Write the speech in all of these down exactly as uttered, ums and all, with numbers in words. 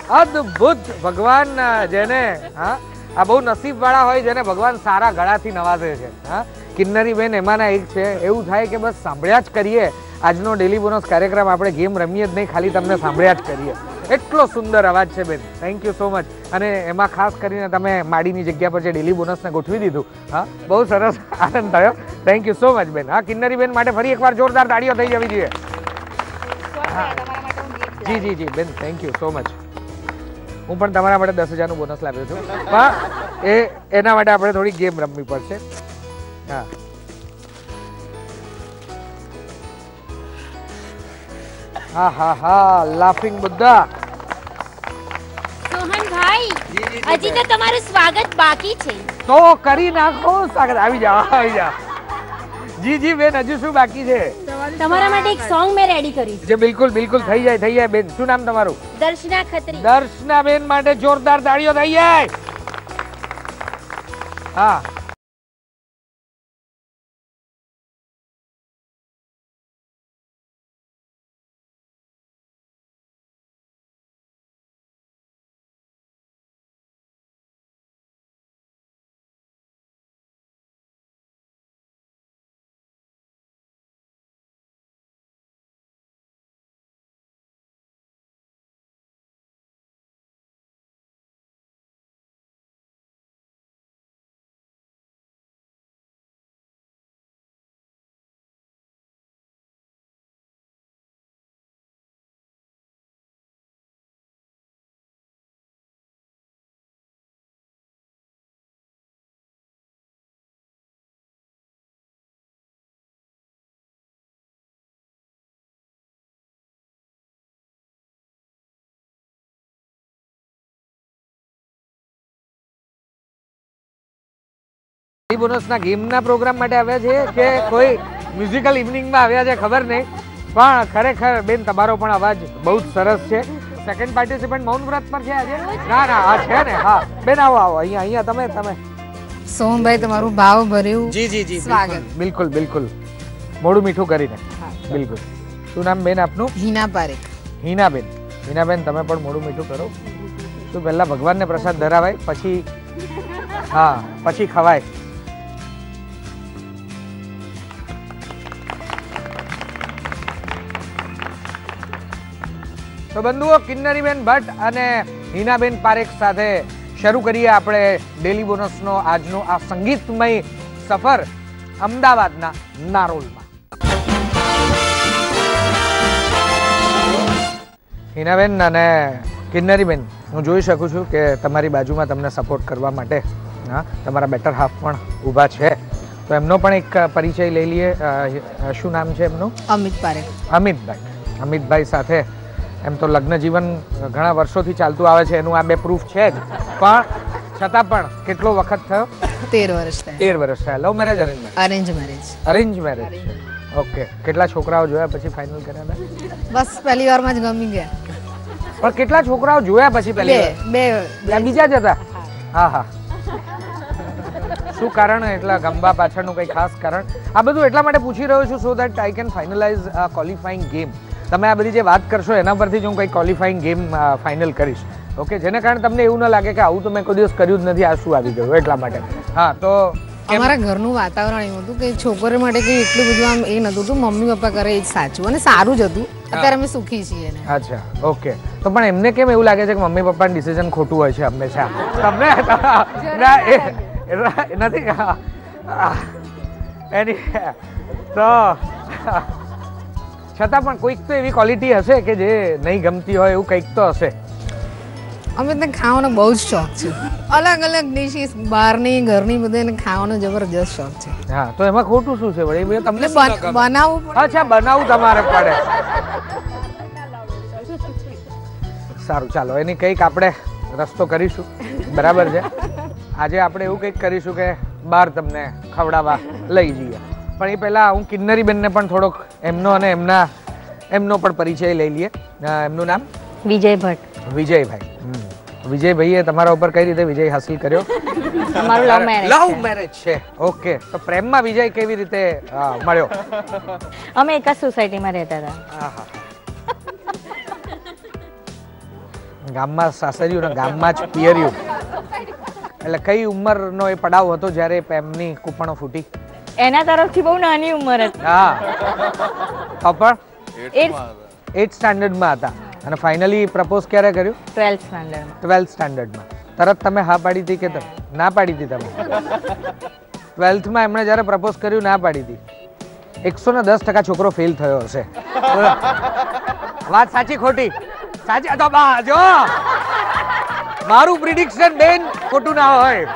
અદ્ભુત ભગવાન જેને હા આ બહુ નસીબ વાળા હોય જેને ભગવાન સારા ગળાથી નવાઝે છે. હા કિન્નરી બેન એમાંના એક છે. એવું થાય કે બસ સાંભળ્યા જ કરીએ આજનો ડેલી બોનસ કાર્યક્રમ. આપણે ગેમ રમીએ જ નહીં, ખાલી તમને સાંભળ્યા જ કરીએ. એટલો સુંદર અવાજ છે બેન. Thank you so much. અને એમાં ખાસ કરીને તમે માડીની જગ્યા પર જે ડેલી બોનસને ગોઠવી દીધું, હા બહુ સરસ આનંદ થયો. થેન્ક યુ સો મચ બેન. હા કિન્નરી બેન માટે ફરી એકવાર જોરદાર તાળીઓ થઈ જવી જોઈએ. જી જી જી બેન થેન્ક યુ સો મચ. હું પણ તમારા માટે દસ હજારનું બોનસ લાવ્યો છું, પણ એ એના માટે આપણે થોડી ગેમ રમવી પડશે. હા હા હા હા લાફિંગ બુદ્ધા. સોહનભાઈ હજી તો તમારું સ્વાગત બાકી છે. તો કરી નાખો સ્વાગત. આવી જાઓ આવી જાઓ. જી જી બેન હજુ શું બાકી છે? તમારા માટે એક સોંગ મેં રેડી કર્યું છે. જે બિલકુલ બિલકુલ થઈ જાય થઈ જાય બેન. શું નામ તમારું? દર્શના ખત્રી. દર્શના બેન માટે જોરદાર તાળીઓ થઈ જાય. હા બોનસના ગેમના પ્રોગ્રામ માટે આવ્યા છે કે કોઈ મ્યુઝિકલ ઇવનિંગમાં આવ્યા છે ખબર નહીં, પણ ખરેખર બેન તમારો પણ અવાજ બહુ જ સરસ છે. સેકન્ડ પાર્ટિસિપન્ટ મૌન વ્રત પર છે આજે? ના ના આ છે ને. હા બેન આવો આવો અહીંયા અહીંયા તમે તમે સોમભાઈ તમારું ભાવ ભર્યું જી જી જી સ્વાગત. બિલકુલ બિલકુલ મોડું મીઠું કરીને. બિલકુલ. શું નામ બેન આપનું? હિના પારેખ. હિનાબેન. હિનાબેન તમે પણ મોડું મીઠું કરો. તો પહેલા ભગવાનને પ્રસાદ ધરાવાય પછી હા પછી ખવાય. તો બંધુઓ કિન્નરીબેન ભટ્ટ અને હિનાબેન પારેખ સાથે શરૂ કરીએ આપણે ડેલી બોનસનો આજનો આ સંગીતમય સફર અમદાવાદના નારોલમાં. હિનાબેન અને કિન્નરીબેન હું જોઈ શકું છું કે તમારી બાજુમાં તમને સપોર્ટ કરવા માટે હા તમારા બેટર હાફ પણ ઊભા છે. તો એમનો પણ એક પરિચય લઈ લઈએ. શું નામ છે એમનું? અમિત પારેખ. અમિતભાઈ. અમિતભાઈ સાથે એમ તો લગ્ન જીવન ઘણા વર્ષોથી ચાલતું આવે છે, એનું આ બે પ્રૂફ છે જ, પણ છતાં પણ કેટલો વખત થયો? તેર વર્ષ થયા. તેર વર્ષ થયા. Love marriage arrange marriage? Arrange marriage. Arrange marriage. Okay. કેટલા છોકરાઓ જોયા પછી ફાઇનલ કર્યા હતા? બસ પહેલી વારમાં જ ગમી ગયા. પણ કેટલા છોકરાઓ જોયા પછી પહેલી વાર? બે બે બીજા જ હતા? હા હા. શું કારણ? એટલા ગમવા પાછળનું કઈ ખાસ કારણ? આ બધું એટલા માટે પૂછી રહ્યો છું so that I can finalize a qualifying game. તમે આ બધી જે વાત કરશો એના પરથી જ હું કંઈ ક્વોલિફાઈંગ ગેમ ફાઇનલ કરીશ. ઓકે, જેને કારણે તમને એવું ન લાગે કે આવું તો મેં કોઈ દિવસ કર્યું જ નથી, આ શું આવી ગયું એટલા માટે. હા તો અમારા ઘરનું વાતાવરણ એવું હતું કે છોકરીઓ માટે કંઈ એટલું બધું આમ એ નતું હતું. મમ્મી પપ્પા કરે એ જ સાચું અને સારું જ હતું. અત્યારે અમે સુખી છીએ. અચ્છા ઓકે. તો પણ એમને કેમ એવું લાગે છે કે મમ્મી પપ્પાનું ડિસિઝન ખોટું હોય છે હંમેશા? તમને નથી એની તો છતાં પણ કોઈક તો એવી ક્વોલિટી હશે કે જે નહીં ગમતી હોય એવું કંઈક તો હશે. અમે તો ખાવાનો બહુ જ શોખ છે. અલગ અલગ ડિશિસ બહારની ઘરની બધાને ખાવાનો જબરજસ્ત શોખ છે. હા તો એમાં ખોટું શું છે વળી? તમને બનાવવું. અચ્છા બનાવવું તમારે પડે. સારું ચાલો એની કંઈક આપણે રસ્તો કરીશું. બરાબર છે. આજે આપણે એવું કંઈક કરીશું કે બહાર તમને ખવડાવવા લઈ જઈએ. પણ એ પહેલાં હું કિન્નરી બેનને પણ થોડોક એમનો અને એમના એમનો પણ પરિચય લઈ લઈએ. એમનું નામ? વિજય ભટ્ટ. વિજયભાઈ. વિજયભાઈએ તમારા ઉપર કઈ રીતે વિજય હાસિલ કર્યો? અમારું લવ મેરેજ. લવ મેરેજ છે. ઓકે. તો પ્રેમમાં વિજય કેવી રીતે મળ્યો? અમે એક જ સોસાયટીમાં રહેતા હતા. હા હા ગામમાં સાસરિયું ને ગામમાં જ પિયર્યું. એટલે કઈ ઉંમરનો એ પડાવ હતો જ્યારે એમની કૂપણો ફૂટી? એના તરફથી બહુ નાની ઉંમર હતી. હા તો પણ એઇટ સ્ટાન્ડર્ડમાં હતા. અને ફાઇનલી પ્રપોઝ ક્યારે કર્યું? ટ્વેલ્થ સ્ટાન્ડર્ડમાં. ટ્વેલ્થ સ્ટાન્ડર્ડમાં. તરત તમે હા પાડી હતી કે તમે ના પાડી હતી? તમે ટ્વેલ્થમાં એમણે જ્યારે પ્રપોઝ કર્યું ના પાડી હતી. એકસો ને દસ ટકા છોકરો ફેલ થયો હશે. વાત સાચી ખોટી? સાચી તો બા જો મારું પ્રિડિક્શન બેન ખોટું ના હોય.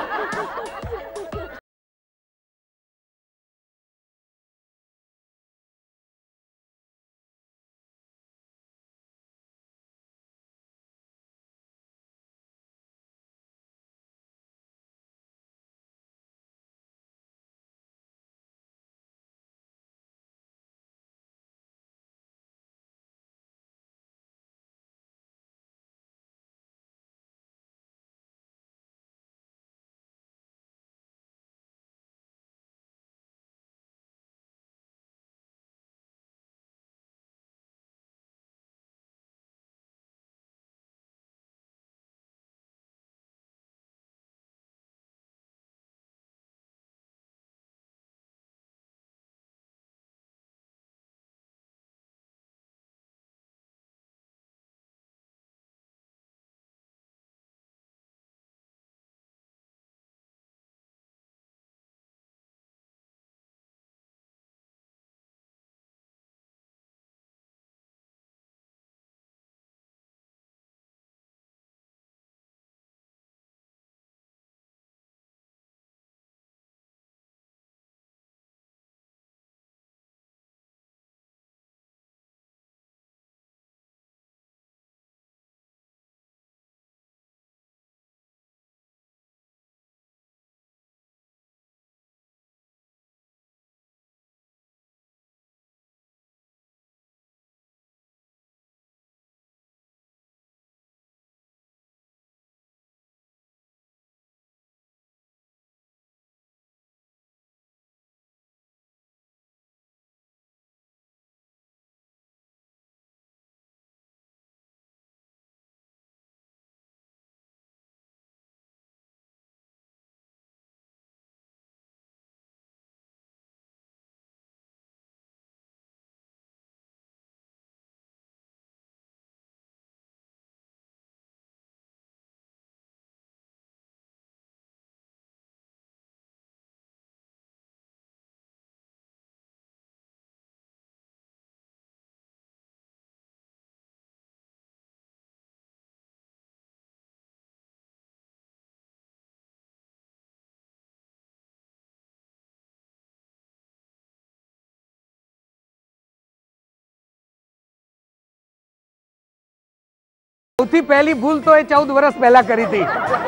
સૌથી પહેલી ભૂલ તો એ ચૌદ વર્ષ પહેલા કરી હતી.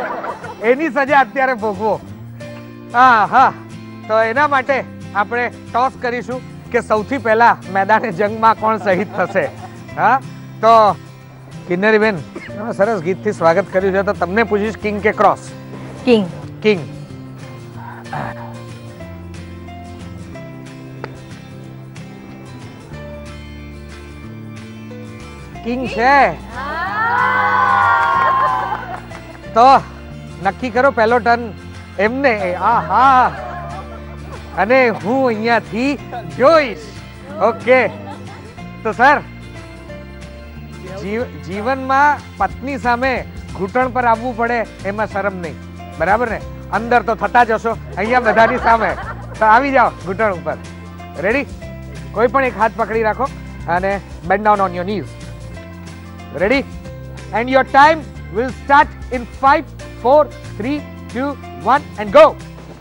એની સજા અત્યારે ભોગવો. હા હા તો એના માટે આપણે ટોસ કરીશું કે સૌથી પહેલા મેદાને જંગમાં કોણ શહીદ થશે. હા તો કિન્નરીબેન તમે સરસ ગીતથી સ્વાગત કર્યું છે તો તમને પૂછીશ કિંગ કે ક્રોસ? કિંગ. કિંગ. કિંગ છે તો નક્કી કરો પહેલો ટર્ન એમને. આહા અને હું અહીંયાથી જોઈશ. ઓકે તો સર જીવનમાં પત્ની સામે ઘૂંટણ પર આવવું પડે એમાં શરમ નહીં, બરાબર ને? અંદર તો થતા જ હશો, અહીંયા બધાની સામે તો આવી જાઓ ઘૂંટણ ઉપર. રેડી? કોઈ પણ એક હાથ પકડી રાખો અને bend down on your knees. Ready? And your time will start in five, four, three, two, one and go.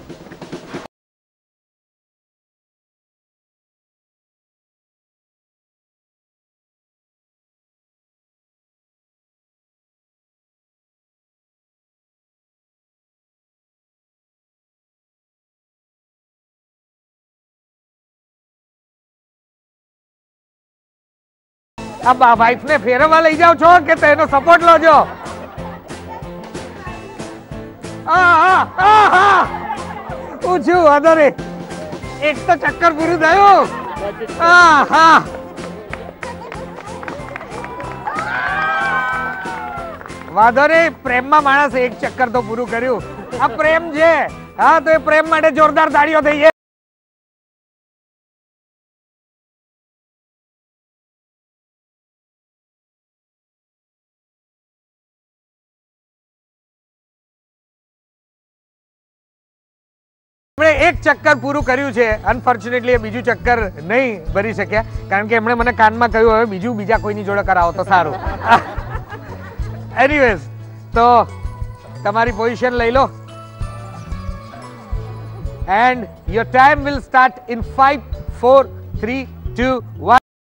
अब वाइफ ने फेरवा लई जाओ છો કે તેનો સપોર્ટ લો છો? પૂછ્યું વધારે એક તો ચક્કર પૂરું થયું. વાંધો નહીં, પ્રેમમાં માણસ એક ચક્કર તો પૂરું કર્યું. આ પ્રેમ છે. હા, તો એ પ્રેમ માટે જોરદાર તાળીઓ થઈ જાય. એક ચક્કર પૂરું કર્યું છે. અનફોર્ચ્યુનેટલી એ બીજું ચક્કર નહીં ભરી શક્યા, કારણ કે એમણે મને કાનમાં કહ્યું હવે બીજું બીજા કોઈની જોડે કરાવો તો સારું. એનીવેઝ, તો તમારી પોઝિશન લઈ લો and your time will start in five four three two one.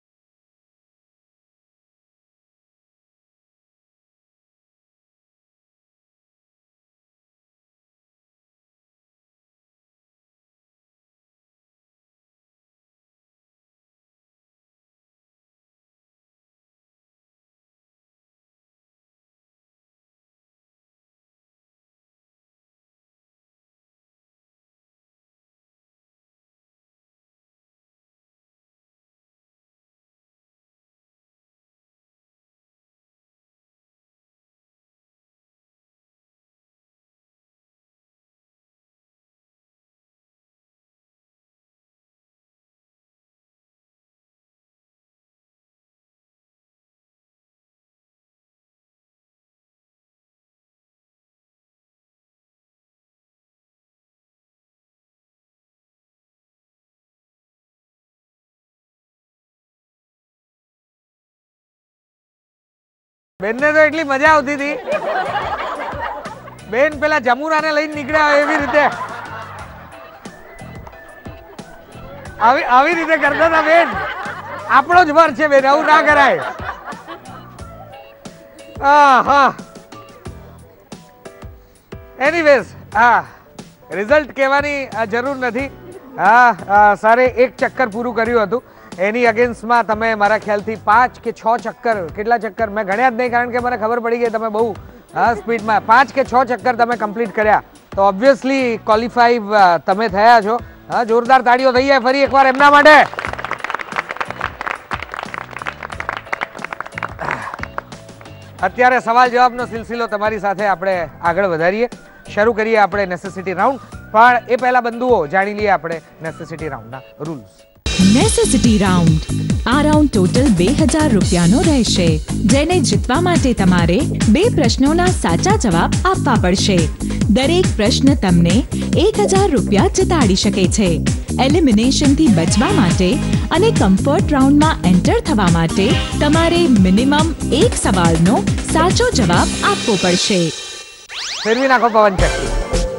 બેનને તો એટલી મજા આવતી હતી, બેન પેલા જમુરાને લઈને નીકળ્યા હોય એવી રીતે આવી આવી રીતે કરતા હતા બેન. આપણો જ વર છે બેન, આવું ના કરાય. હા, એનીવેઝ, હા, રિઝલ્ટ કહેવાની જરૂર નથી. હા, સારે એક ચક્કર પૂરું કર્યું હતું. એની અગેન્સ્ટમાં તમે મારા ખ્યાલથી પાંચ કે છ ચક્કર, કેટલા ચક્કર મેં ગણ્યા જ નહીં, કારણ કે મને ખબર પડી ગઈ તમે બહુ હા સ્પીડમાં પાંચ કે છ ચક્કર તમે કમ્પ્લીટ કર્યા, તો ઓબ્વિયસલી ક્વોલિફાઈવ તમે થયા છો. હા, જોરદાર તાળીઓ થઈ જાય ફરી એકવાર એમના માટે. અત્યારે સવાલ જવાબનો સિલસિલો તમારી સાથે આપણે આગળ વધારીએ, શરૂ કરીએ આપણે નેસેસિટી રાઉન્ડ. પણ એ પહેલા બંધુઓ જાણી લઈએ આપણે નેસેસિટી રાઉન્ડના રૂલ્સ. Necessity round. આ રાઉન્ડ ટોટલ બે હજાર રૂપિયાનો રહેશે, જેને જીતવા માટે તમારે બે પ્રશ્નોના સાચા જવાબ આપવા પડશે. દરેક પ્રશ્ન તમને એક હજાર રૂપિયા જીતાડી શકે છે. એલિમિનેશનથી બચવા માટે અને કમ્ફર્ટ રાઉન્ડમાં એન્ટર થવા માટે તમારે મિનિમમ એક સવાલનો સાચો જવાબ આપવો પડશે. ફેરવી નાખો પવન ચક્કી.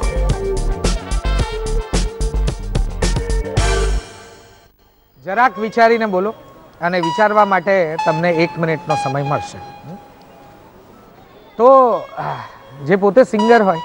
જરાક વિચારીને બોલો, અને વિચારવા માટે તમને એક મિનિટનો સમય મળશે. તો જે પોતે સિંગર હોય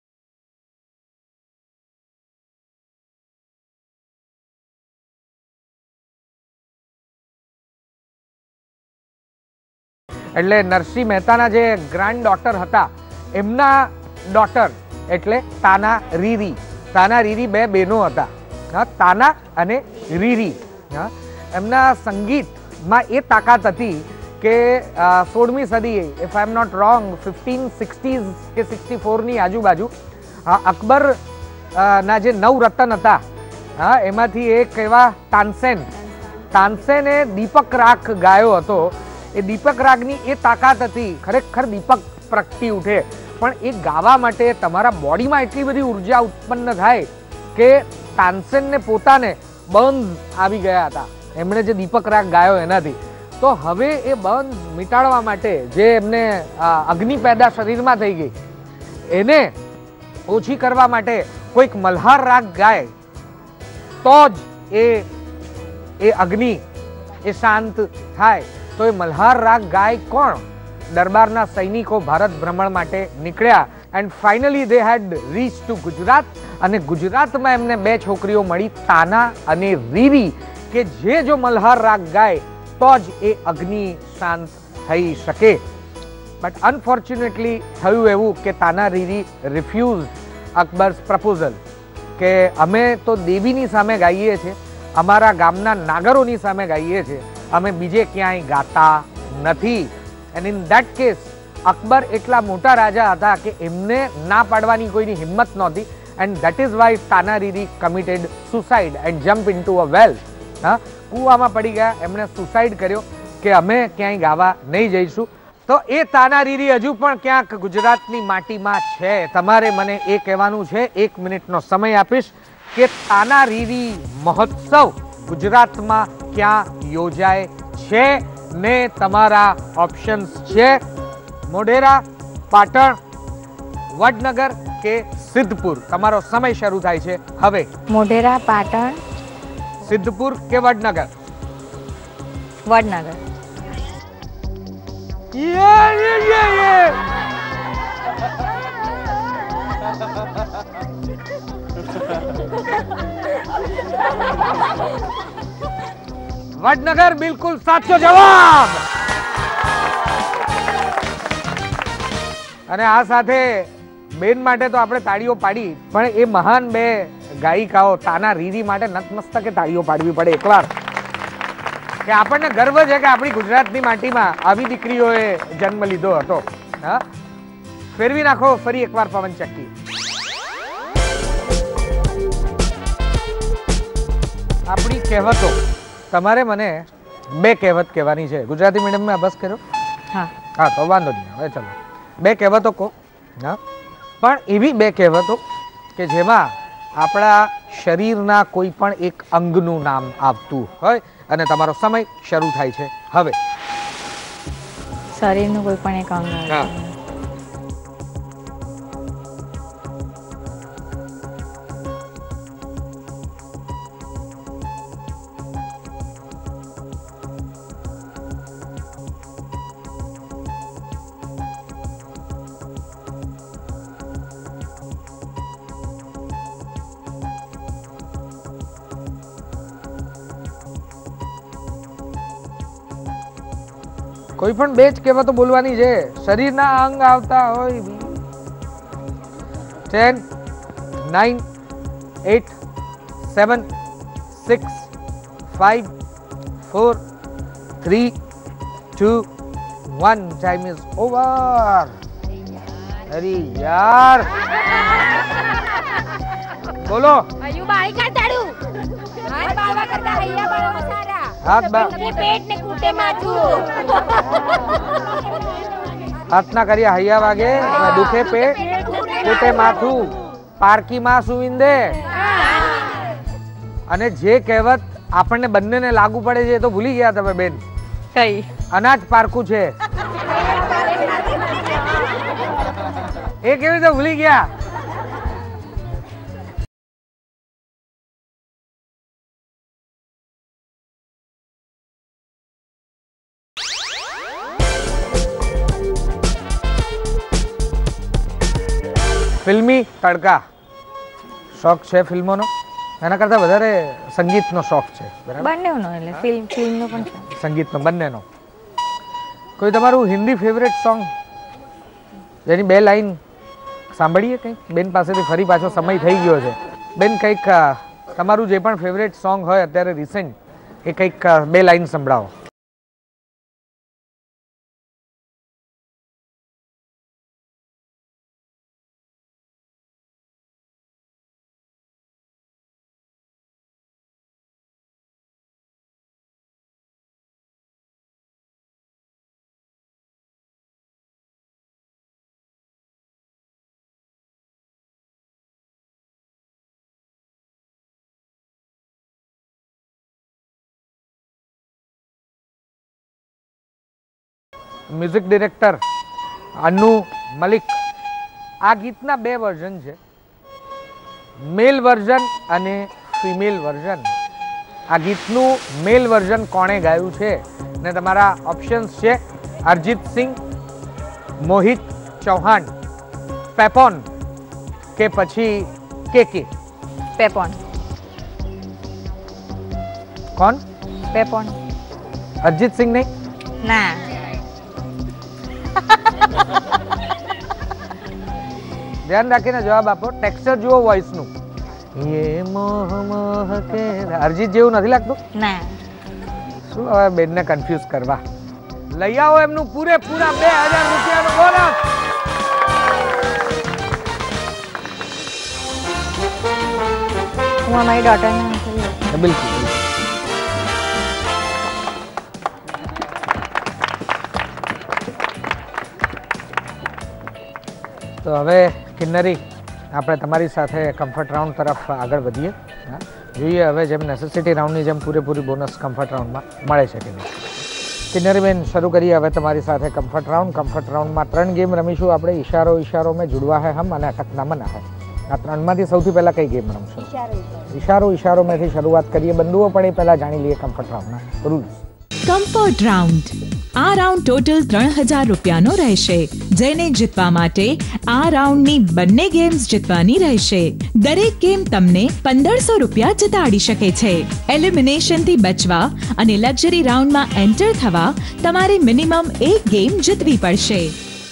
એટલે નરસિંહ મહેતાના જે ગ્રાન્ડ ડોટર હતા, એમના ડોટર એટલે તાના રીરી. તાના રીરી બે બહેનો હતા, તાના અને રીરી. એમના સંગીતમાં એ તાકાત હતી કે સોળમી સદી, if I am not wrong, fifteen sixties કે સિક્સટી ફોરની આજુબાજુ અકબર ના જે નવ રતન હતા, હા, એમાંથી એક એવા તાનસેન તાનસેને દીપક રાગ ગાયો હતો. એ દીપક રાગની એ તાકાત હતી, ખરેખર દીપક પ્રગટી ઉઠે. પણ એ ગાવા માટે તમારા બોડીમાં એટલી બધી ઉર્જા ઉત્પન્ન થાય કે તાનસેનને પોતાને બંધ આવી ગયા હતા, એમણે જે દીપક રાગ ગાયો એનાથી. તો હવે એ બંધ મિટાડવા માટે જે એમને અગ્નિ પેદા શરીરમાં થઈ ગઈ, એને ઓછી કરવા માટે કોઈક મલ્હાર રાગ ગાય તો જ એ એ અગ્નિ એ શાંત થાય. તો એ મલ્હાર રાગ ગાય કોણ? દરબારના સૈનિકો ભારત ભ્રમણ માટે નીકળ્યા and finally they had reach to Gujarat. અને ગુજરાતમાં એમને બે છોકરીઓ મળી, તાના અને રીરી, કે જે જો મલ્હાર રાગ ગાય તો જ એ અગ્નિ શાંત થઈ શકે. બટ અનફોર્ચ્યુનેટલી થયું એવું કે તાના રીરી રિફ્યુઝ અકબર્સ પ્રપોઝલ કે અમે તો દેવીની સામે ગાઈએ છીએ, અમારા ગામના નાગરોની સામે ગાઈએ છીએ, અમે બીજે ક્યાંય ગાતા નથી. And in that case Akbar એટલા મોટા રાજા હતા કે એમને ના પાડવાની કોઈની હિંમત નહોતી, and that is why Tanariri committed suicide and jump into a well. હા, કૂવામાં પડી ગયા, એમણે સુસાઇડ કર્યો કે અમે ક્યાંય ગાવા નહીં જઈશું. તો એ તાનારીરી હજુ પણ ક્યાંક ગુજરાતની માટીમાં છે. તમારે મને એ કહેવાનું છે, એક મિનિટનો સમય આપીશ કે તાનારીરી મહોત્સવ ગુજરાતમાં ક્યાં યોજાય છે ને તમારા ઓપ્શન્સ છે મોઢેરા, પાટણ, વડનગર કે સિદ્ધપુર. તમારો સમય શરૂ થાય છે હવે. મોઢેરા, પાટણ, સિદ્ધપુર કે વડનગર? વડનગર. યે યે યે યે વડનગર બિલકુલ સાચો જવાબ. અને આ સાથે બેન માટે તો આપણે તાળીઓ પાડી, પણ એ મહાન બે ગાયિકાઓ તાનારીરી માટે નતમસ્તકે તાળીઓ પાડવી પડે એકવાર, કે આપણને ગર્વ છે કે આપણી ગુજરાતની માટીમાં આવી દીકરીઓએ જન્મ લીધો હતો. હા, ફેરવી નાખો ફરી એકવાર પવન ચક્કી. આપણી કહેવતો, તમારે મને બે કહેવત કહેવાની છે. ગુજરાતી મીડિયમમાં અભ્યાસ કર્યો? હા. હા, તો વાંધો નહીં. હવે ચલો બે કહેવતો કહો. હા, પણ એવી બે કહેવતો કે જેમાં આપણા શરીરના કોઈ પણ એક અંગનું નામ આવતું હોય. અને તમારો સમય શરૂ થાય છે હવે. શરીરનું કોઈ પણ એક અંગ. હા, કોઈ પણ બે જ કહેવતો બોલવાની છે. શરીરના અંગ આવતા હોય. Ten, nine, eight, seven, six, five, four, three, two, one. Time is over. અરે યાર, બોલો. અયુ બાઈ કાટાડું. હાથ બાવા કરતા હૈયા બાવા સારા. હાથ બા કે પેટ ને કૂટે માથું. હાથ ના કરીએ હૈયા વાગે, દુખે પેટ કૂટે માથું, પારકી માં સુવિંદે. અને જે કહેવત આપણને બંનેને લાગુ પડે છે એ તો ભૂલી ગયા તમે બેન. કઈ? અનાજ પારકું છે એ કેવી રીતે ભૂલી ગયા? ફિલ્મી તડકા શોખ છે ફિલ્મોનો? એના કરતા વધારે સંગીતનો શોખ છે, બરાબર? બંનેનો, એટલે ફિલ્મ ફિલ્મનો પણ છે, સંગીતનો, બંનેનો. કોઈ તમારું હિન્દી ફેવરેટ સોંગ જેની બે લાઈન સાંભળીએ કંઈક બેન પાસેથી? ફરી પાછો સમય થઈ ગયો છે બેન. કંઈક તમારું જે પણ ફેવરેટ સોંગ હોય અત્યારે રિસેન્ટ, એ કંઈક બે લાઈન સંભળાવો. મ્યુઝિક ડિરેક્ટર અનુ મલિક. આ ગીતના બે વર્ઝન છે, મેલ વર્ઝન અને ફિમેલ વર્ઝન. આ ગીતનું મેલ વર્ઝન કોણે ગાયું છે? ને તમારા ઓપ્શન્સ છે અરિજીત સિંહ, મોહિત ચૌહાણ, પેપોન કે પછી કે કે? પેપોન. કોણ? પેપોન. અરિજીત સિંહ નહીં? ના. ધ્યાન રાખીને જવાબ આપો. ટેક્સચર જુઓ વોઇસ નું. ये मोह मोह के અરિજીત જેવું નથી લાગતું? ના. શું હવે બેનને કન્ફ્યુઝ કરવા? લઈ આવો એમનું પૂરેપૂરા બે હજાર રૂપિયાનું બોનસ. હું અમારી ડોટરને બિલકુલ. તો હવે કિન્નરી આપણે તમારી સાથે કમ્ફર્ટ રાઉન્ડ તરફ આગળ વધીએ. હા, જોઈએ હવે જેમ નેસેસિટી રાઉન્ડની જેમ પૂરેપૂરી બોનસ કમ્ફર્ટ રાઉન્ડમાં મળે છે કે નહીં. કિન્નરીબેન શરૂ કરીએ હવે તમારી સાથે કમ્ફર્ટ રાઉન્ડ. કમ્ફર્ટ રાઉન્ડમાં ત્રણ ગેમ રમીશું આપણે. ઈશારો ઈશારો મેં જુડવા હે હમ અને અટકના મના હે. આ ત્રણમાંથી સૌથી પહેલાં કઈ ગેમ રમશો? ઈશારો ઈશારો મેંથી શરૂઆત કરીએ. બંધુઓ પણ એ પહેલાં જાણી લઈએ કમ્ફર્ટ રાઉન્ડના રૂલ્સ. Comfort round. આ રાઉન્ડ ટોટલ ત્રણ હજાર રૂપિયાનો રહેશે. જેને જીતવા માટે આ રાઉન્ડની બંને ગેમ્સ જીતવાની રહેશે. દરેક ગેમ તમને પંદરસો રૂપિયા જીતાડી શકે છે. એલિમિનેશનથી બચવા અને લક્ઝરી રાઉન્ડમાં એન્ટર થવા તમારે મિનિમમ એક ગેમ જીતવી પડશે.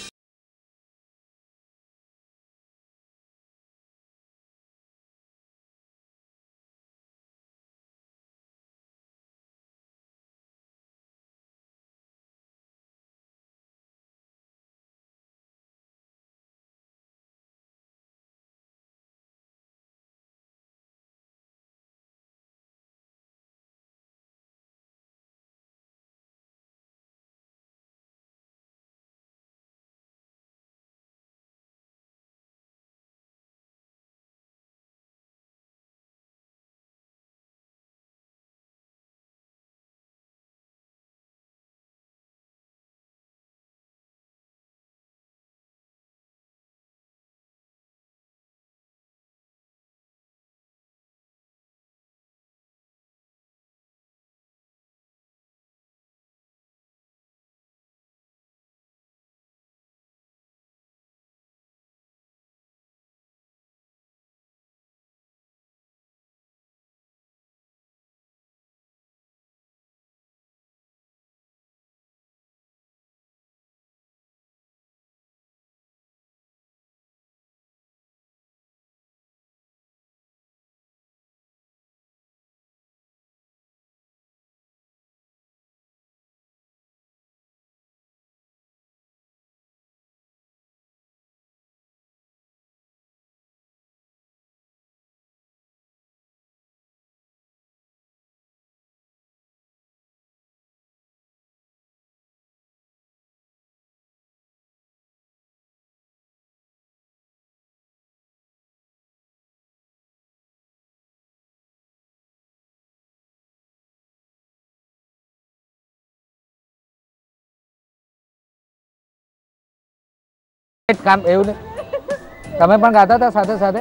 કામ એવું નહીં. તમે પણ ગાતા હતા સાથે સાથે?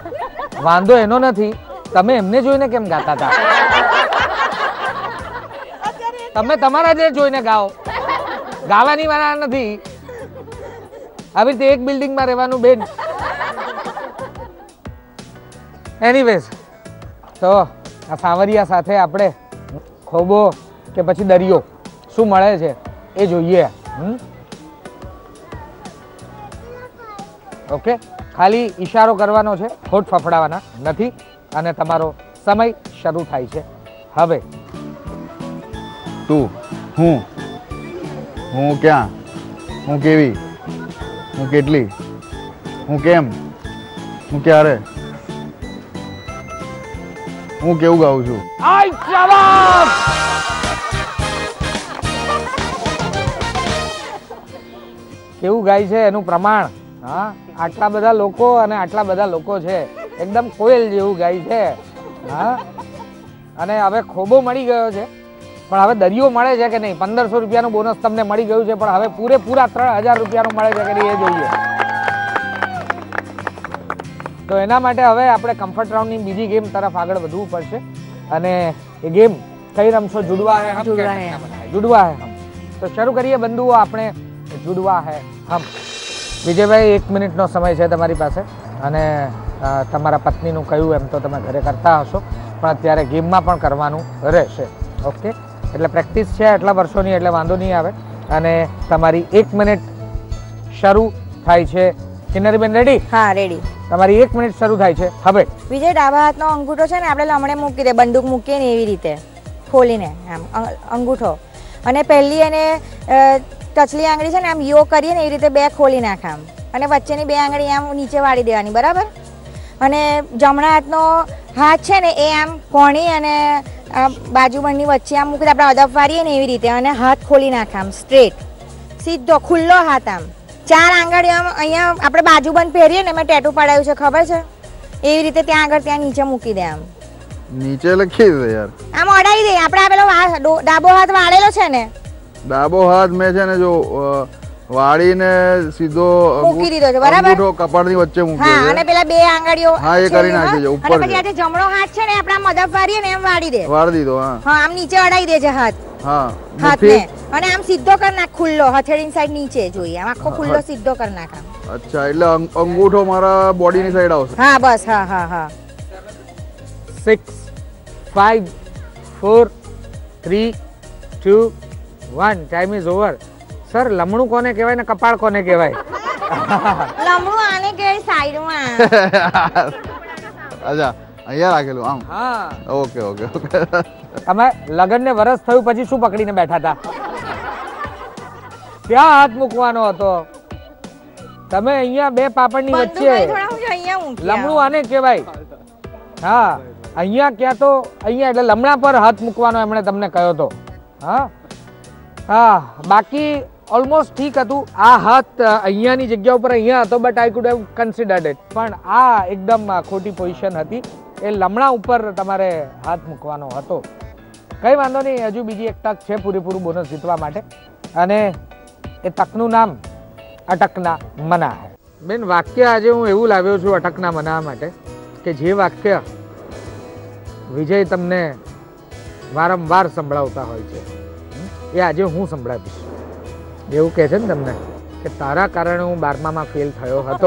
વાંધો એનો નથી, તમે એમને જોઈને કેમ ગાતા હતા? તમે તમારા જે જોઈને ગાઓ, ગાવાની વાળા નથી. આવી રીતે એક બિલ્ડિંગમાં રહેવાનું બેન. એનીવેઝ, તો આ સાવરિયા સાથે આપણે ખોબો કે પછી દરિયો શું મળે છે એ જોઈએ. હમ ઓકે, ખાલી ઈશારો કરવાનો છે, હોઠ ફફડાવાના નથી. અને તમારો સમય શરૂ થાય છે હવે. તું, હું, હું ક્યાં, હું કેવી, હું કેટલી, હું કેમ, હું ક્યારે, હું કેવું ગાઉં છું. આઈ જવાબ. કેવું ગાય છે એનું પ્રમાણ. હા, આટલા બધા લોકો અને આટલા બધા લોકો છે, એકદમ કોયલ જેવું ગાય છે. હા, અને હવે ખોબો મળી ગયો છે, પણ હવે દરિયો મળે છે કે નહીં? પંદરસો રૂપિયાનું બોનસ તમને મળી ગયું છે, પણ હવે પૂરેપૂરા ત્રણ હજાર રૂપિયાનું મળે છે કે નહીં એ જોઈએ. તો એના માટે હવે આપણે કમ્ફર્ટ રાઉન્ડની બીજી ગેમ તરફ આગળ વધવું પડશે. અને એ ગેમ કઈ રમશો? જુડવા હે હમ. જુડવા હે હમ. તો શરૂ કરીએ બંધુઓ આપણે જુડવા હે હમ. વિજયભાઈ, એક મિનિટનો સમય છે તમારી પાસે. અને તમારા પત્નીનું કહ્યું એમ તો તમે ઘરે કરતા હશો, પણ અત્યારે ગેમમાં પણ કરવાનું રહેશે. ઓકે, એટલે પ્રેક્ટિસ છે એટલા વર્ષોની, એટલે વાંધો નહીં આવે. અને તમારી એક મિનિટ શરૂ થાય છે. કિન્નરીબેન રેડી? હા, રેડી. તમારી એક મિનિટ શરૂ થાય છે હવે. વિજય, ડાબા હાથનો અંગૂઠો છે ને, આપણે લમણે મૂકી દે, બંદૂક મૂકીએ ને એવી રીતે ખોલીને આમ અંગૂઠો. અને પહેલી એને ટચલી આંગળી છે ને આમ યો કરીએ ને એ રીતે બે ખોલી નાખ આમ અને વચ્ચેની બે આંગળી આમ નીચે વાળી દેવાની બરાબર અને જમણા હાથનો હાથ છે ને એ આમ કોણી અને બાજુબંધની વચ્ચે આમ મૂકી આપણે અદબ વાળીએ ને એવી રીતે અને હાથ ખોલી નાખ આમ સ્ટ્રેટ સીધો ખુલ્લો હાથ આમ ચાર આંગળીઓ આમ અહીંયા આપણે બાજુબંધ પહેરીએ ને મેં ટેટુ પડાવ્યું છે ખબર છે એવી રીતે ત્યાં આગળ ત્યાં નીચે મૂકી દે આમ નીચે લખી દે યાર આમ અડાઈ દે આપણે આ પેલો ડાબો હાથ વાળેલો છે ને ડાબો હાથ મેં છે ને જો વાળીને સીધો મૂકી દીધો છે બરાબર અંગૂઠો કપાળની વચ્ચે મૂકી હા અને પેલા બે આંગળીઓ હા એ કરી નાખી છે ઉપર અને પછી આ જે જમણો હાથ છે ને આપણે આમ મદદ વાળીએ ને એમ વાળી દે વાળી દીધો હા હા આમ નીચે અડાઈ દે છે હાથ હા હાથને અને આમ સીધો કર નાખ ખુલ્લો હથેળીની સાઈડ નીચે જોઈએ આમ આખો ખુલ્લો સીધો કર નાખ આમ અચ્છા એટલે અંગૂઠો મારા બોડીની સાઈડ આવશે હા બસ હા હા હા six five four three two one time is over sir લમણું કોને કહેવાય ને કપાળ કોને કહેવાય લમણું આને કે સાઈડમાં અચ્છા અહીંયા રાખેલું આમ હા ઓકે ઓકે ઓકે તમે લગન ને વરસ થયું પછી શું પકડીને બેઠા હતા ત્યાં હાથ મૂકવાનો હતો તમે અહીંયા બે પાપડની વચ્ચે લમણું આને કહેવાય હા અહીંયા ક્યાં તો અહીંયા એટલે લમણા પર હાથ મૂકવાનો એમણે તમને કહ્યો તો હા હા બાકી ઓલમોસ્ટ ઠીક હતું આ હાથ અહીંયાની જગ્યા ઉપર અહીંયા હતો but I could have considered it પણ આ એકદમ ખોટી પોઝિશન હતી એ લમણા ઉપર તમારે હાથ મૂકવાનો હતો કંઈ વાંધો નહીં હજુ બીજી એક તક છે પૂરેપૂરું બોનસ જીતવા માટે અને એ તકનું નામ અટકના મના હે બેન વાક્ય આજે હું એવું લાવ્યો છું અટકના મના માટે કે જે વાક્ય વિજય તમને વારંવાર સંભળાવતા હોય છે એ આજે હું સંભળાવીશ એવું કહે છે ને તમને કે તારા કારણે હું બારમામાં ફેલ થયો હતો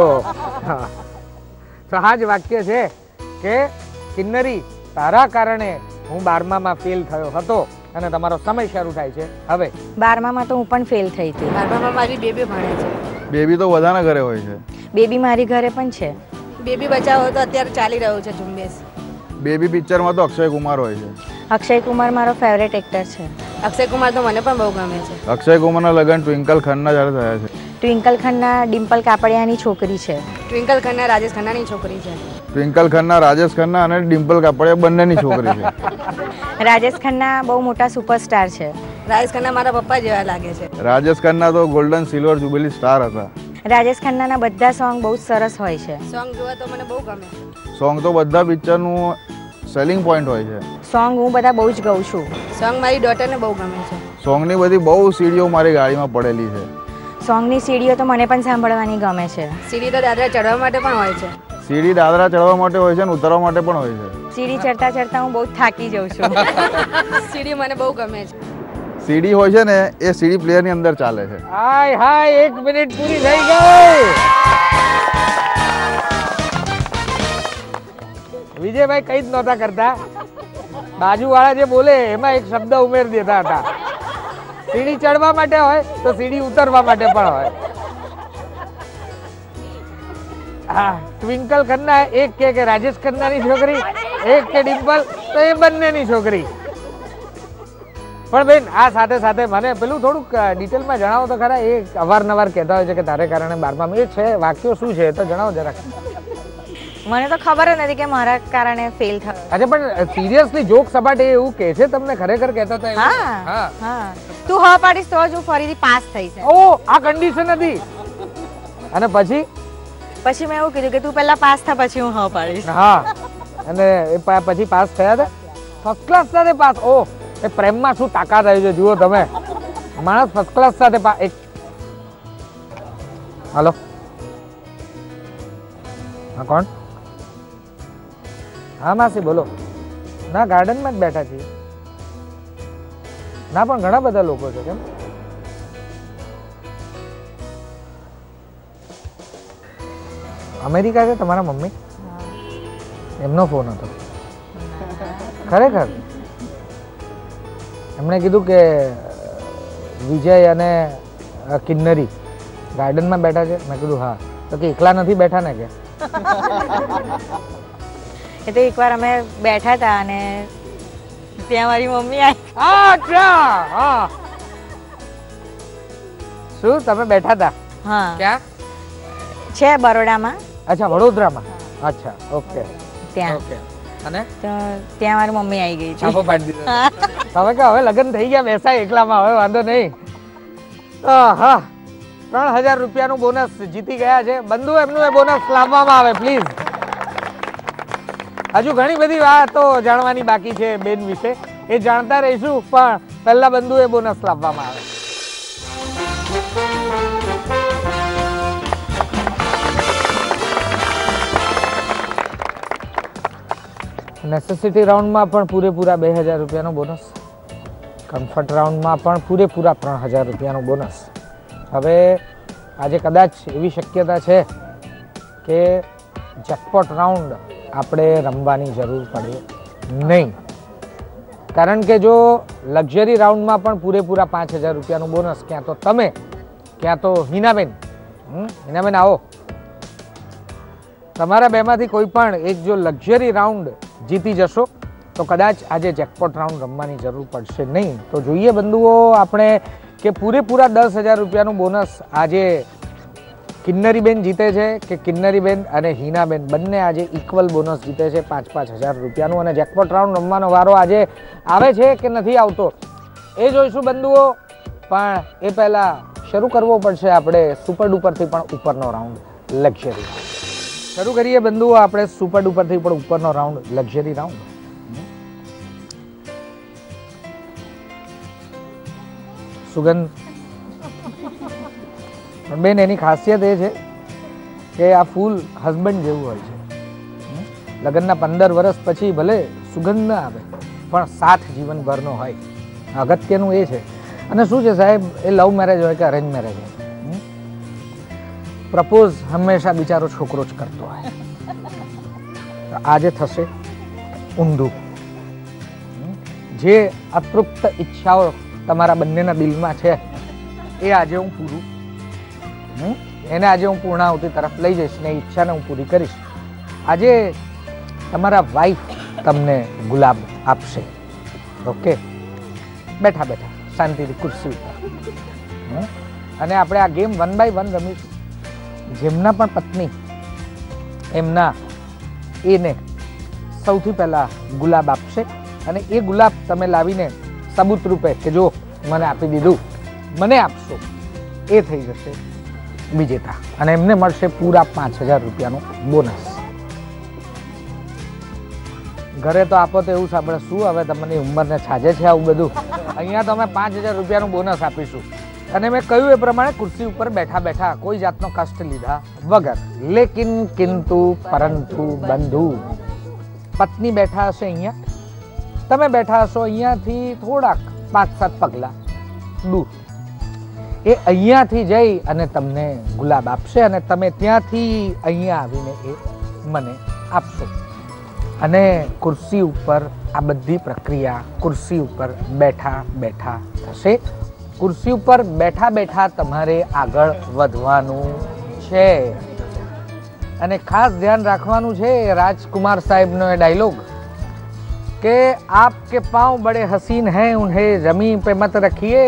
તો આ જ વાક્ય છે કે કિન્નરી તારા કારણે હું બારમામાં ફેલ થયો હતો અને તમારો સમય શરૂ થાય છે હવે બારમામાં તો હું પણ ફેલ થઈ હતી બારમામાં મારી બેબી ભણે છે બેબી તો બધાના ઘરે હોય છે બેબી મારી ઘરે પણ છે બેબી બચાવો તો અત્યારે ચાલી રહ્યું છે ઝુંબેશ બેબી પિક્ચરમાં તો અક્ષય કુમાર હોય છે અક્ષય કુમાર મારો ફેવરેટ એક્ટર છે અક્ષય કુમાર તો મને પણ બહુ ગમે છે અક્ષય કુમારના લગ્ન ટ્વિંકલ ખન્ના જોડે થયા છે ટ્વિંકલ ખન્ના ડિમ્પલ કાપડિયાની છોકરી છે ટ્વિંકલ ખન્ના રાજેશ ખન્નાની છોકરી છે ટ્વિંકલ ખન્ના રાજેશ ખન્ના અને ડિમ્પલ કાપડિયા બંનેની છોકરી છે રાજેશ ખન્ના બહુ મોટા સુપરસ્ટાર છે રાજેશ ખન્ના મારા પપ્પા જેવા લાગે છે રાજેશ ખન્ના તો ગોલ્ડન સિલ્વર જુબિલી સ્ટાર હતા રાજેશ ખન્નાના બધા સોંગ બહુ સરસ હોય છે સોંગ જોવા તો મને બહુ ગમે સોંગ તો બધા પિક્ચરનું સેલિંગ પોઈન્ટ હોય છે સોંગ હું બધા બહુ જ ગાઉં છું સોંગ મારી ડોટરને બહુ ગમે છે સોંગની બધી બહુ સીડીઓ મારી ગાડીમાં પડેલી છે સોંગની સીડીઓ તો મને પણ સાંભળવાની ગમે છે સીડી તો દાદરા ચડવા માટે પણ હોય છે સીડી દાદરા ચડવા માટે હોય છે અને ઉતરવા માટે પણ હોય છે સીડી ચડતા ચડતા હું બહુ થાકી જાઉં છું સીડી મને બહુ ગમે છે સીડી હોય છે ને એ સીડી પ્લેયરની અંદર ચાલે છે હાય હાય એક મિનિટ પૂરી થઈ ગઈ વિજયભાઈ કઈ જ નહોતા કરતા બાજુવાળા જે બોલે એમાં એક શબ્દ ઉમેરી દેતા હતા સીડી ચડવા માટે હોય તો સીડી ઉતરવા માટે પણ હોય હા ટ્વિંકલ ખન્ના એક કે કે રાજેશ ખન્નાની છોકરી એક કે ડિમ્પલ તો એ બંનેની છોકરી પણ બેન આ સાથે સાથે મને પેલું થોડુંક ડિટેલમાં જણાવો તો ખરા એ અવારનવાર કહેતા હોય છે કે તારે કારણે બારમામાં એ છે વાક્યો શું છે તો જણાવો જરાક મને તો ખબર જ નથી કે મારા કારણે ફેલ થયો અચ્છા પણ સિરિયસલી જોક સપાટે એવું કહે છે તમને ખરેખર કહેતો હતો એવું? હા હા હા તું હા પાડીશ તો જ હું ફરીથી પાસ થઈશ ઓ આ કન્ડિશન હતી અને પછી પછી મેં એવું કીધું કે તું પહેલા પાસ થા પછી હું હા પાડીશ હા અને એ પ- પછી પાસ થયા હતા ફર્સ્ટ ક્લાસ સાથે પાસ ઓ એ પ્રેમમાં શું તાકાત આવી છે જુઓ તમે માણસ ફર્સ્ટ ક્લાસ સાથે પા- એક હાલો હા કોણ હા માસી બોલો ના ગાર્ડનમાં જ બેઠા છીએ ના પણ ઘણા બધા લોકો છે કેમ અમેરિકા છે તમારા મમ્મી એમનો ફોન હતો ખરેખર એમણે કીધું કે વિજય અને કિન્નરી ગાર્ડનમાં બેઠા છે મેં કીધું હા તો કે એકલા નથી બેઠા ને કે એ તો એકવાર અમે બેઠા હતા અને ત્યાં મારી મમ્મી આવી અચ્છા હા શું તમે બેઠા હતા હા ક્યાં? છે બરોડામાં. અચ્છા વડોદરામાં. અચ્છા ઓકે ત્યાં ઓકે. અને તો ત્યાં મારી મમ્મી આવી ગઈ છાપો છે. પાડી દીધો હવે કે હવે લગ્ન થઈ ગયા બેસાય એકલામાં હવે વાંધો નહીં. હા ત્રણ હજાર રૂપિયાનું બોનસ જીતી ગયા છે બંધુ. એમનું એ બોનસ લાવવામાં આવે પ્લીઝ. હજુ ઘણી બધી વાતો જાણવાની બાકી છે બેન વિશે, એ જાણતા રહીશું, પણ પહેલા બંધુ એ બોનસ લાવવામાં આવે. નેસેસિટી રાઉન્ડમાં પણ પૂરેપૂરા બે હજાર રૂપિયાનો બોનસ, કમ્ફર્ટ રાઉન્ડમાં પણ પૂરેપૂરા ત્રણ હજાર રૂપિયાનો બોનસ. હવે આજે કદાચ એવી શક્યતા છે કે જેકપોટ રાઉન્ડ આપણે રમવાની જરૂર પડે નહીં, કારણ કે જો લક્ઝરી રાઉન્ડમાં પણ પૂરેપૂરા પાંચ હજાર રૂપિયાનું બોનસ ક્યાં તો તમે ક્યાં તો હિનાબેન. હિનાબેન આવો. તમારા બેમાંથી કોઈ પણ એક જો લક્ઝરી રાઉન્ડ જીતી જશો તો કદાચ આજે જેકપોટ રાઉન્ડ રમવાની જરૂર પડશે નહીં. તો જોઈએ બંધુઓ આપણે કે પૂરેપૂરા દસ હજાર રૂપિયાનું બોનસ આજે કિન્નરીબેન જીતે છે કે કિન્નરીબેન અને હિનાબેન બંને આજે ઇક્વલ બોનસ જીતે છે પાંચ પાંચ હજાર રૂપિયાનું. અને જેકપોટ રાઉન્ડ રમવાનો વારો આજે આવે છે કે નથી આવતો એ જોઈશું બંધુઓ. પણ એ પહેલાં શરૂ કરવો પડશે આપણે સુપર ડુપરથી પણ ઉપરનો રાઉન્ડ લક્ઝરી. શરૂ કરીએ બંધુઓ આપણે સુપર ડુપરથી પણ ઉપરનો રાઉન્ડ લક્ઝરી રાઉન્ડ. સુગંધ બેન એની ખાસિયત એ છે કે આ ફૂલ હસબન્ડ જેવું હોય છે. લગ્નના પંદર વર્ષ પછી ભલે સુગંધ ના આવે પણ સાથ જીવનભરનો હોય. અગત્યનું એ છે. અને શું છે સાહેબ, એ લવ મેરેજ હોય કે અરેન્જ મેરેજ હોય, પ્રપોઝ હંમેશા બિચારો છોકરો જ કરતો હોય. આજે થશે ઊંધું. જે અતૃપ્ત ઈચ્છાઓ તમારા બંનેના દિલમાં છે એ આજે હું પૂરું એને આજે હું પૂર્ણાહુતિ તરફ લઈ જઈશ ને ઈચ્છાને હું પૂરી કરીશ. આજે તમારા વાઈફ તમને ગુલાબ આપશે. ઓકે, બેઠા બેઠા શાંતિથી ખુરશી ઉપર. અને આપણે આ ગેમ વન બાય વન રમીશું. જેમના પણ પત્ની એમના એને સૌથી પહેલા ગુલાબ આપશે અને એ ગુલાબ તમે લાવીને સબૂત રૂપે કે જો મને આપી દીધું, મને આપશો, એ થઈ જશે વિજેતા અને એમને મળશે પૂરા પાંચ હજાર રૂપિયાનું બોનસ. ઘરે તો આપો તો એવું સાંભળે શું હવે તમને ઉંમરને છાજે છે આવું બધું. અહીંયા તો અમે પાંચ હજાર રૂપિયાનું બોનસ આપીશું. અને મેં કહ્યું એ પ્રમાણે ખુરશી ઉપર બેઠા બેઠા કોઈ જાતનો કષ્ટ લીધા વગર. લેકિન કિંતુ પરંતુ બંધુ પત્ની બેઠા હશે અહીંયા, તમે બેઠા હશો અહીંયાથી થોડાક પાંચ સાત પગલા દૂર. એ અહીંયાથી જઈ અને તમને ગુલાબ આપશે અને તમે ત્યાંથી અહીંયા આવીને એ મને આપશો. અને ખુરશી ઉપર આ બધી પ્રક્રિયા ખુરશી ઉપર બેઠા બેઠા થશે. ખુરશી ઉપર બેઠા બેઠા તમારે આગળ વધવાનું છે. અને ખાસ ધ્યાન રાખવાનું છે રાજકુમાર સાહેબનો એ ડાયલોગ કે આપકે પાँव बड़े हसीन हैं उन्हें जमीन पे मत रखिए.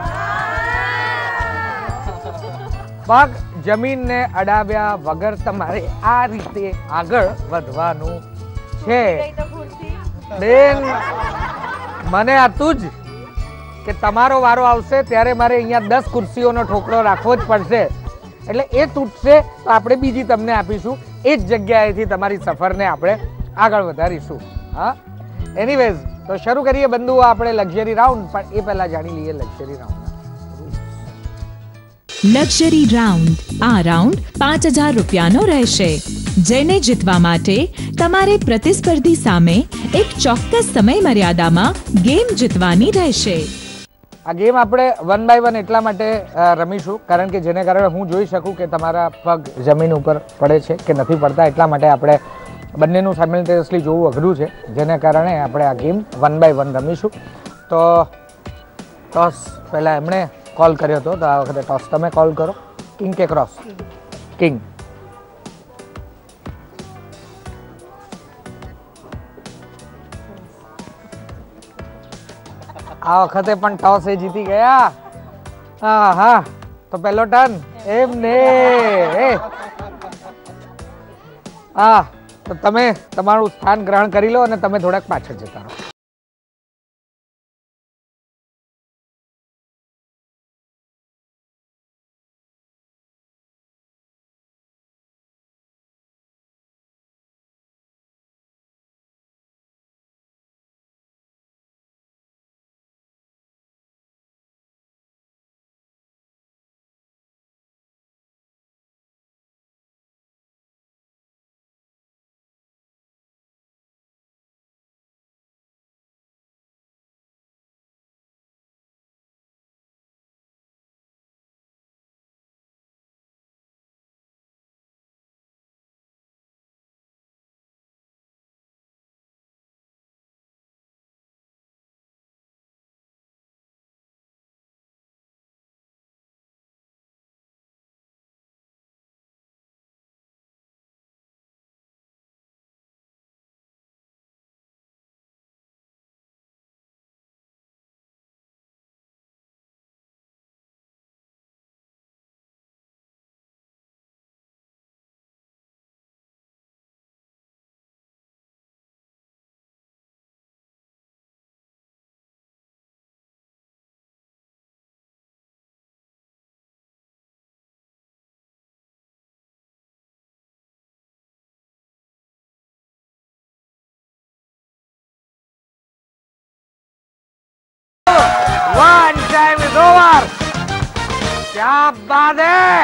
પગ જમીનને અડાવ્યા વગર તમારે આ રીતે આગળ વધવાનું છે. બેન મને હતું જ કે તમારો વારો આવશે ત્યારે મારે અહીંયા દસ ખુરશીઓનો ઠોકરો રાખવો જ પડશે. એટલે એ તૂટશે તો આપણે બીજી તમને આપીશું. એ જ જગ્યાએથી તમારી સફરને આપણે આગળ વધારીશું. હા, એનીવેઝ તો શરૂ કરીએ બંધુઓ આપણે લક્ઝરી રાઉન્ડ. પણ એ પહેલા જાણી લઈએ લક્ઝરી રાઉન્ડ. Luxury round. આ રાઉન્ડ પાંચ હજાર રૂપિયાનો રહેશે, જેને જીતવા માટે તમારે પ્રતિસ્પર્ધી સામે એક ચોક્કસ સમય મર્યાદામાં ગેમ જીતવાની રહેશે. આ ગેમ આપણે વન બાય વન એટલા માટે રમીશું કારણ કે જેને કારણે હું જોઈ શકું કે તમારા પગ જમીન ઉપર પડે છે કે નથી પડતા. એટલા માટે આપણે બંનેનું સાયમલ્ટેનિયસલી જોવું અઘરું છે, જેને કારણે આપણે આ ગેમ વન બાય વન રમીશું. તો ટોસ પહેલાં એમણે કોલ કર્યો હતો, તો આ વખતે ટોસ તમે કોલ કરો. કિંગ કે ક્રોસ? કિંગ. આ વખતે પણ ટોસ એ જીતી ગયા. હા હા, તો પહેલો ટર્ન એમને હા તો તમે તમારું સ્થાન ગ્રહણ કરી લો અને તમે થોડાક પાછળ જતા રહો. One time is over. क्या बात है.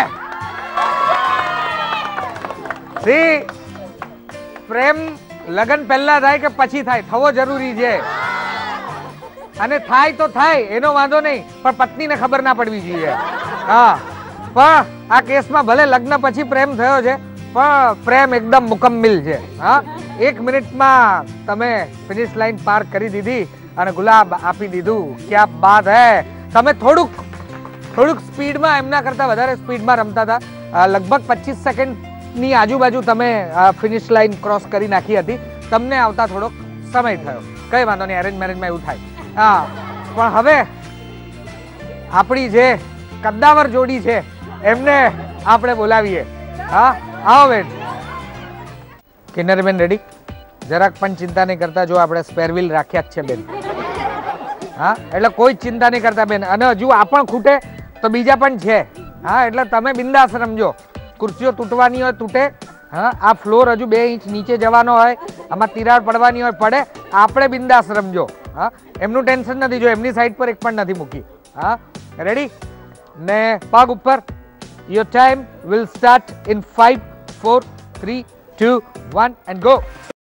See, પ્રેમ લગન પહેલા થાય કે પછી થાય થવો જરૂરી છે અને થાય તો થાય એનો વાંધો નહીં પણ પત્નીને ખબર ના પડવી જોઈએ. હા પણ આ કેસમાં ભલે લગ્ન પછી પ્રેમ થયો છે પણ પ્રેમ એકદમ મુકમ્મલ છે. હા એક મિનિટમાં તમે ફિનિશ લાઈન પાર કરી દીધી અને ગુલાબ આપી દીધું. ક્યા બાત હે. તમે થોડુંક થોડુંક સ્પીડમાં એમના કરતા વધારે સ્પીડમાં રમતા હતા. લગભગ પચીસ સેકન્ડની આજુબાજુ તમે ફિનિશ લાઈન ક્રોસ કરી નાખી હતી. તમને આવતા થોડોક સમય થયો. કઈ વાંધો નહીં, એરેન્જ મેરેજમાં એવું થાય. હા પણ હવે આપણી જે કદ્દાવર જોડી છે એમને આપણે બોલાવીએ. હા આવો બેન. કિન્નરી બેન રેડી? જરાક પણ ચિંતા નહીં કરતા. જો આપણે સ્પેર વ્હીલ રાખ્યા જ છે બેન. હા એટલે કોઈ ચિંતા નહીં કરતા બેન. અને હજુ આ પણ ખૂટે તો બીજા પણ છે. હા એટલે તમે બિંદાસ રમજો. ખુરશીઓ તૂટવાની હોય તૂટે. હા આ ફ્લોર હજુ બે ઇંચ નીચે જવાનો હોય, આમાં તિરાડ પડવાની હોય પડે. આપણે બિંદાસ રમજો. હા એમનું ટેન્શન નથી. જો એમની સાઈડ પર એક પણ નથી મૂકી. હા રેડી ને પગ ઉપર. Your time will start in five four three two one and go.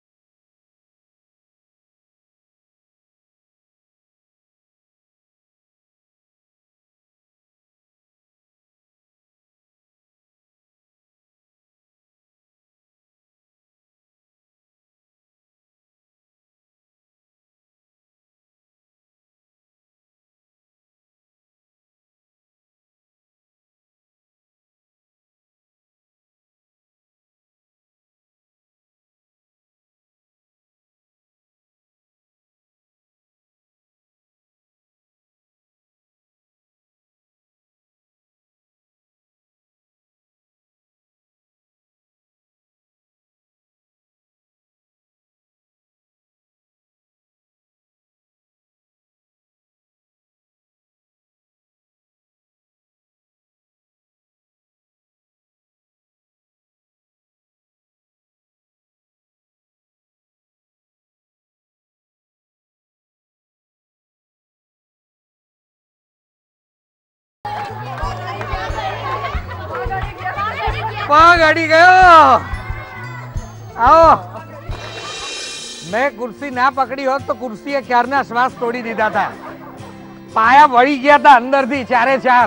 પગ અડી ગયો. આવો. મેં કુર્સી ના પકડી હોત તો કુર્સીએ ક્યારના શ્વાસ તોડી દીધા હતા. પાયા વળી ગયા હતા અંદરથી ચારે ચાર.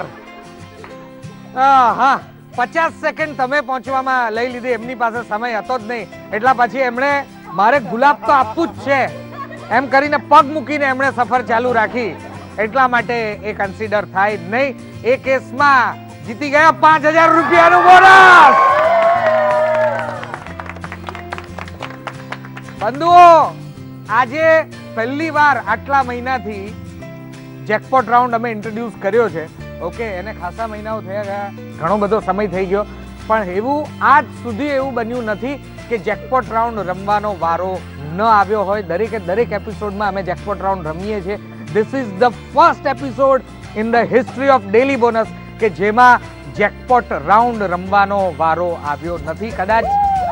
હા પચાસ સેકન્ડ તમે પહોંચવામાં લઈ લીધી. એમની પાસે સમય હતો જ નહીં. એટલા પછી એમણે મારે ગુલાબ તો આપવું જ છે એમ કરીને પગ મૂકીને એમણે સફર ચાલુ રાખી. એટલા માટે એ કન્સિડર થાય નહીં. એ કેસમાં જીતી ગયા પાંચ હજાર રૂપિયાનું બોનસ. બંધુઓ આજે પહેલી વાર આટલા મહિનાથી જેકપોટ રાઉન્ડ અમે ઇન્ટ્રોડ્યુસ કર્યો છે. ઓકે, એને ખાસા મહિનાઓ થયા ગયા, ઘણો બધો સમય થઈ ગયો, પણ એવું આજ સુધી એવું બન્યું નથી કે જેકપોટ રાઉન્ડ રમવાનો વારો ન આવ્યો હોય. દરેકે દરેક એપિસોડમાં અમે જેકપોટ રાઉન્ડ રમીએ છીએ. This is the first episode in the history of daily bonus કે જેમાં જેકપોટ રાઉન્ડ રમવાનો વારો આવ્યો નથી. કદાચ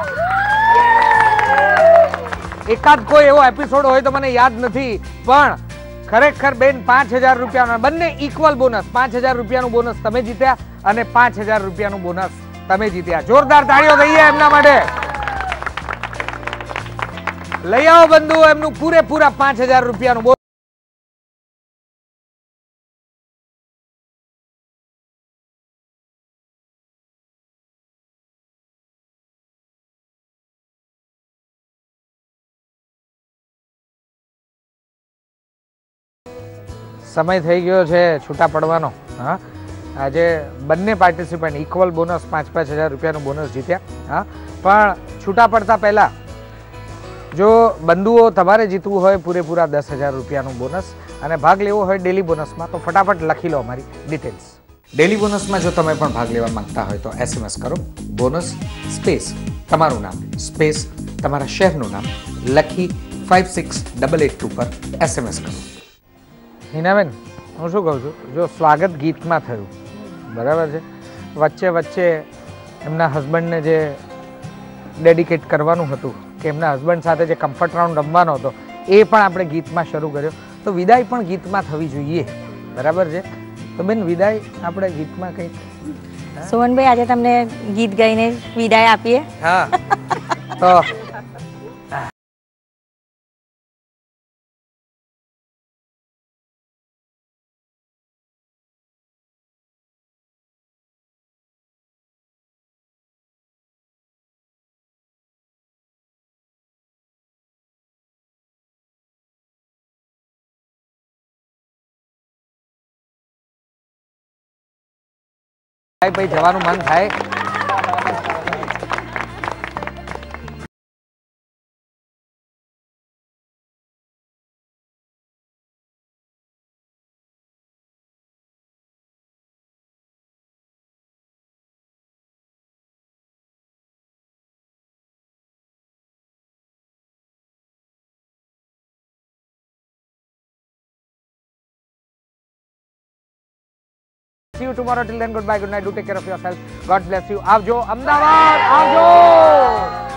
એકાદ કોઈ એવો એપિસોડ હોય તો મને યાદ નથી, પણ ખરેખર બેન પાંચ હજાર રૂપિયાના બંને ઇક્વલ બોનસ, પાંચ હજાર રૂપિયાનું બોનસ તમે જીત્યા અને પાંચ હજાર રૂપિયાનું બોનસ તમે જીત્યા. જોરદાર તાળીઓ દઈએ એમના માટે. લઈ આવો બંધુઓ એમનું પૂરેપૂરા પાંચ હજાર રૂપિયાનું બોનસ. સમય થઈ ગયો છે છૂટા પડવાનો. હા, આજે બંને પાર્ટિસિપન્ટ ઇક્વલ બોનસ પાંચ પાંચ હજાર રૂપિયાનું બોનસ જીત્યા. હા, પણ છૂટા પડતા પહેલા જો બંધુઓ તમારે જીતવું હોય પૂરેપૂરા દસ હજાર રૂપિયાનું બોનસ અને ભાગ લેવો હોય ડેલી બોનસમાં તો ફટાફટ લખી લો અમારી ડિટેલ્સ. ડેલી બોનસમાં જો તમે પણ ભાગ લેવા માંગતા હોય તો એસએમએસ કરો બોનસ સ્પેસ તમારું નામ સ્પેસ તમારા શહેરનું નામ લખી five six double eight two પર એસએમએસ કરો. હિનાબેન, હું શું કહું છું, જો સ્વાગત ગીતમાં થયું બરાબર છે, વચ્ચે વચ્ચે એમના હસબન્ડને જે ડેડિકેટ કરવાનું હતું કે એમના હસબન્ડ સાથે જે કમ્ફર્ટ રાઉન્ડ રમવાનો હતો એ પણ આપણે ગીતમાં શરૂ કર્યો, તો વિદાય પણ ગીતમાં થવી જોઈએ બરાબર છે. તો બેન વિદાય આપણે ગીતમાં કંઈક. સોહનભાઈ, આજે તમને ગીત ગાઈને વિદાય આપીએ. હા, તો ભાઈ જવાનું મન થાય. See you tomorrow. Till then, goodbye, good night. Do take care of yourself. God bless you. આવજો અમદાવાદ, આવજો.